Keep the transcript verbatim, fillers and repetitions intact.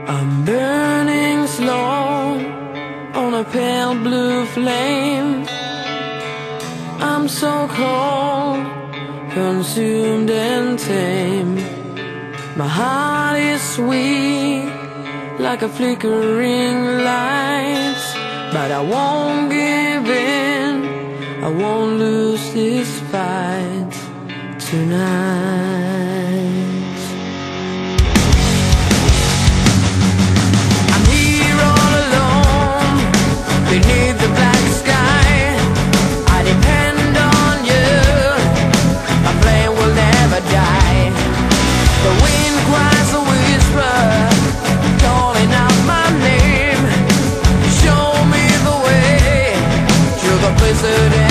I'm burning slow on a pale blue flame. I'm so cold, consumed and tame. My heart is sweet like a flickering light, but I won't give in, I won't lose this fight tonight. I'm here all alone beneath the black sky. I depend on you, my flame will never die. The wind cries a whisper, calling out my name. Show me the way to the place that